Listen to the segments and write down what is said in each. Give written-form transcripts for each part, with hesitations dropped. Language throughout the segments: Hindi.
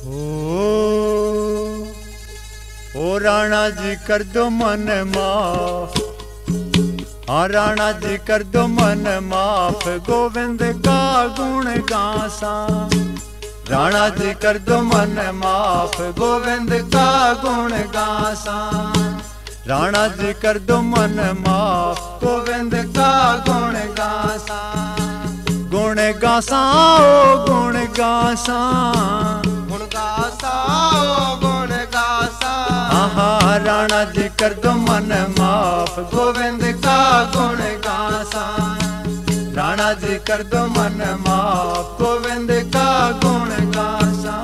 ओ राणा जी कर दो मन माफ, हाँ राणा जी कर दो मन माफ, गोविंद का गुण गासा। राणा जी कर दो मन माफ, गोविंद का गुण गासा। राणा जी कर दो मन माफ, गोविंद का गुण गासा। गुण गासा ओ गुण गासा, गुण गासा ओ गुण गासा। हाँ राणा जी कर दो मन माफ, गोविंद का गुण गासा। राणा जी कर दो मन माफ, गोविंद का गुण गासा।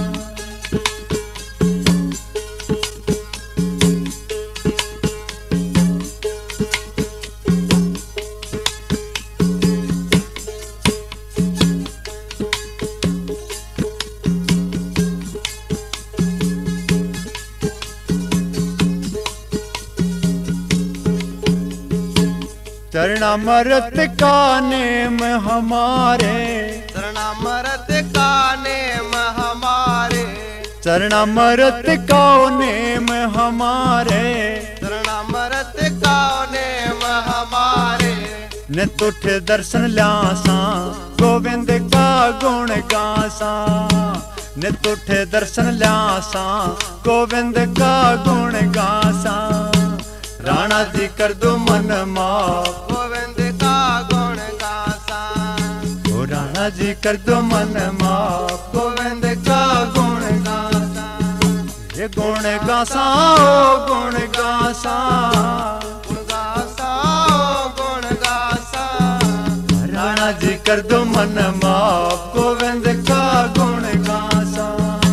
चरणामृत का नेम हमारे, चरणामृत का नेम हमारे। चरणामृत का नेम हमारे, चरणामृत का नेम हमारे। नित उठ दर्शन ल्यासा, गोविंद का गुण गासा। नित उठ दर्शन ल्यासा, गोविंद का गुण गासा। राणा जी कर दो मन माफ, गोविंद का गुण गासा। ओ राणा जी कर दो मन माफ, गोविंद का गुण गासा। ये गुण गासा ओ गुण गासा, गुण गासा ओ गुण गासा। राणा जी कर दो मन माफ, गोविंद का गुण गासा।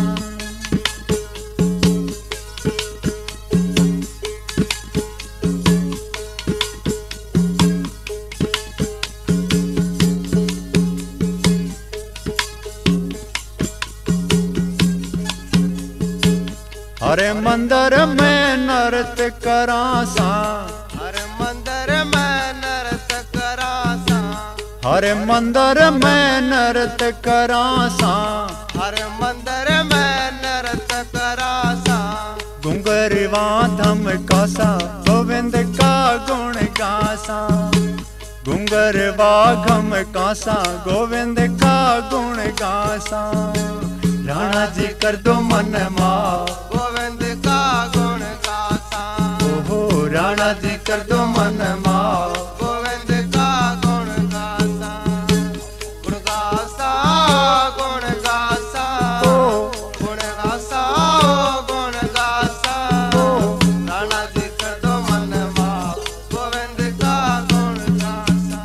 हरे मंदिर में नृत्य करासा, हरे मंदिर में नृत्य करासा। हरे मंदिर में नृत्य करासा। हरे मंदिर में नृत्य करासा। घुंघरवा धम कासा, गोविंद का गुण गासा। घुंघरवा घम कासा, गोविंद का गुण गासा। राणा जी कर दो मन माफ, गोविंद का गुण गासा। ओहो राणा जी कर दो मन माफ, गोविंद का गुण गासा। गुण गासा गुण गासा। गुण गासा गुण गासा। राणा जी कर दो मन माफ, गोविंद का गुण गासा।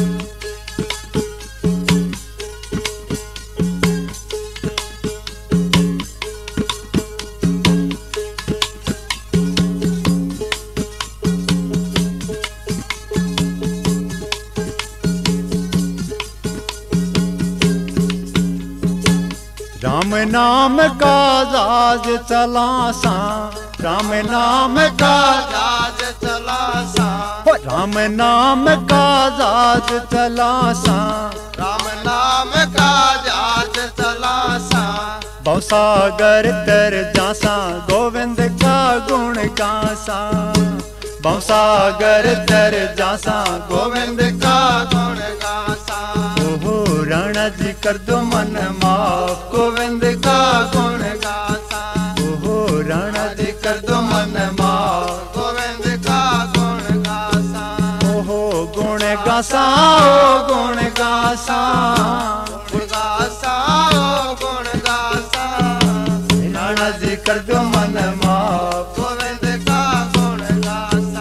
राम नाम का जाज चलासा। राम नाम का जाज चलासा। राम नाम का जाज चलासा। राम नाम का जाज चलासा। भवसागर तर जासा, गोविंद का गुण गासा। भवसागर तर जासा, गोविंद का गुण गासा। ओहो राणा जी कर दो मन माफ, गोविंद का गुण गासा। ओहो राणा जी कर दो मन माफ, गोविंद का गुण गासा। ओहो गुण गासा ओ गुण गासा। गुण गासा ओ गुण गासा। राणा जी कर दो मन माफ, गोविंद का गुण गासा।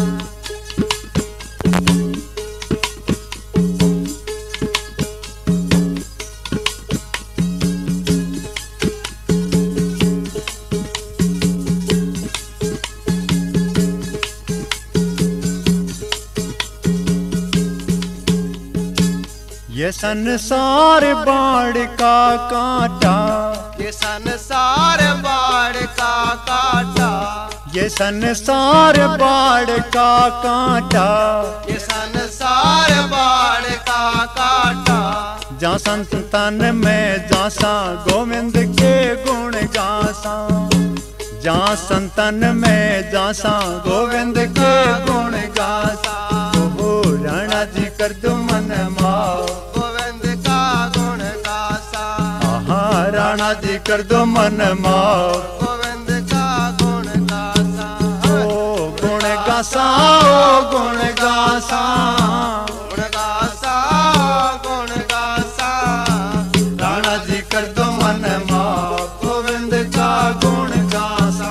ये संसार बाढ़ का कांटा। ये संसार बाढ़ का काटा। ये संसार बाढ़ का कांटा। ये संसार बाढ़ का काटा। जा संतन में जासा गोविंद के गुण गासा, जा संतन में जासा गोविंद के गुण गासा। ओ राणा जी कर दो मन माओ गोविंद का गुण गासा। आहा राणा जी कर दो मन माओ गोविंद का गुण गासा। ओ गुण गासा ओ गुण गासा गुण गासा गुण गासा। राणा जी कर दो मन माओ गोविंद का गुण गासा।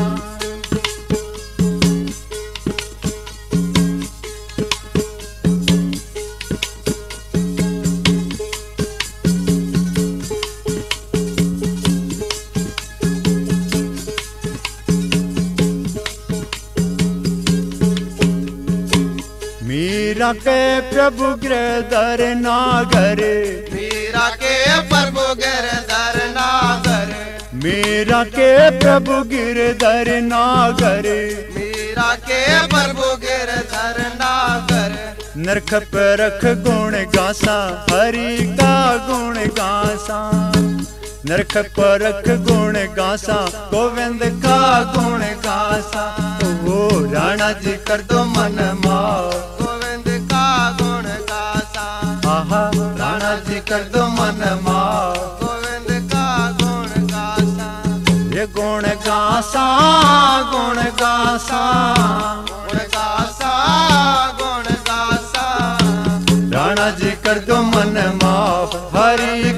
मीरा के प्रभु गिरधर नागर, मीरा के प्रभु गिरधर नागर। मीरा के प्रभु गिरधर नागर। मीरा के प्रभु गिरधर नागर। नरख परख गुण गासा हरि का गुण गासा, नरख परख गुण गासा गोविंद का गुण गासा। ओ राणा जी कर दो मन माओ गोविंद का गुण गासा। आहा राणा जी कर दो मन माओ गोविंद का गुण गासा। ये गुण गासा गुण गासा गुण गासा गुण गासा। राणा जी कर दो मन माओ हरि